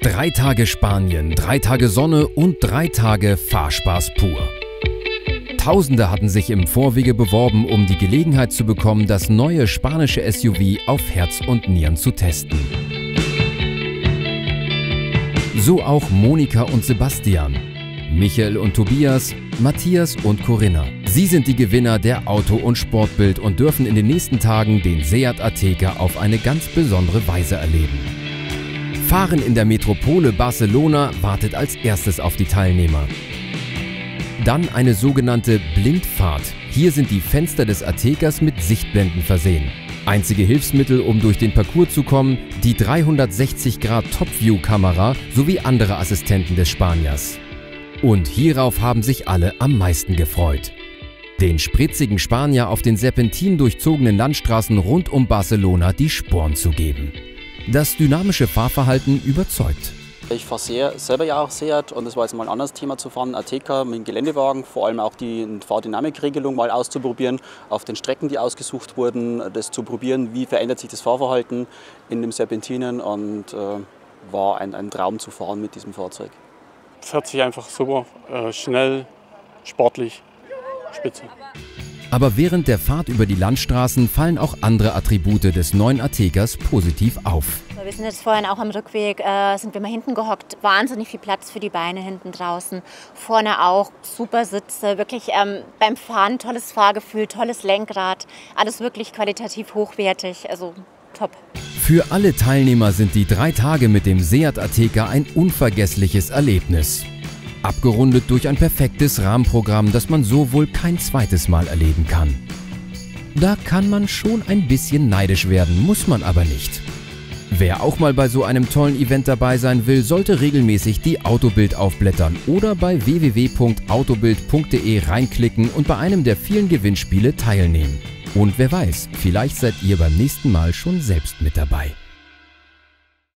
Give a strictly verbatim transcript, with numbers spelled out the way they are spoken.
Drei Tage Spanien, drei Tage Sonne und drei Tage Fahrspaß pur. Tausende hatten sich im Vorwege beworben, um die Gelegenheit zu bekommen, das neue spanische S U V auf Herz und Nieren zu testen. So auch Monika und Sebastian, Michael und Tobias, Matthias und Corinna. Sie sind die Gewinner der Auto- und Sportbild und dürfen in den nächsten Tagen den Seat Ateca auf eine ganz besondere Weise erleben. Fahren in der Metropole Barcelona wartet als erstes auf die Teilnehmer. Dann eine sogenannte Blindfahrt. Hier sind die Fenster des Atecas mit Sichtblenden versehen. Einzige Hilfsmittel, um durch den Parcours zu kommen, die dreihundertsechzig Grad Top-View-Kamera sowie andere Assistenten des Spaniers. Und hierauf haben sich alle am meisten gefreut. Den spritzigen Spanier auf den serpentin durchzogenen Landstraßen rund um Barcelona die Sporen zu geben. Das dynamische Fahrverhalten überzeugt. Ich fahre sehr, selber ja auch Seat und es war jetzt mal ein anderes Thema zu fahren, Ateca mit dem Geländewagen, vor allem auch die Fahrdynamikregelung mal auszuprobieren, auf den Strecken, die ausgesucht wurden, das zu probieren, wie verändert sich das Fahrverhalten in dem Serpentinen und äh, war ein, ein Traum zu fahren mit diesem Fahrzeug. Es fährt sich einfach super, äh, schnell, sportlich, spitze. Aber während der Fahrt über die Landstraßen fallen auch andere Attribute des neuen Atecas positiv auf. Wir sind jetzt vorhin auch am Rückweg, äh, sind wir mal hinten gehockt, wahnsinnig viel Platz für die Beine hinten draußen. Vorne auch super Sitze, wirklich ähm, beim Fahren tolles Fahrgefühl, tolles Lenkrad, alles wirklich qualitativ hochwertig, also top. Für alle Teilnehmer sind die drei Tage mit dem Seat Ateca ein unvergessliches Erlebnis. Abgerundet durch ein perfektes Rahmenprogramm, das man so wohl kein zweites Mal erleben kann. Da kann man schon ein bisschen neidisch werden, muss man aber nicht. Wer auch mal bei so einem tollen Event dabei sein will, sollte regelmäßig die Autobild aufblättern oder bei w w w punkt autobild punkt de reinklicken und bei einem der vielen Gewinnspiele teilnehmen. Und wer weiß, vielleicht seid ihr beim nächsten Mal schon selbst mit dabei.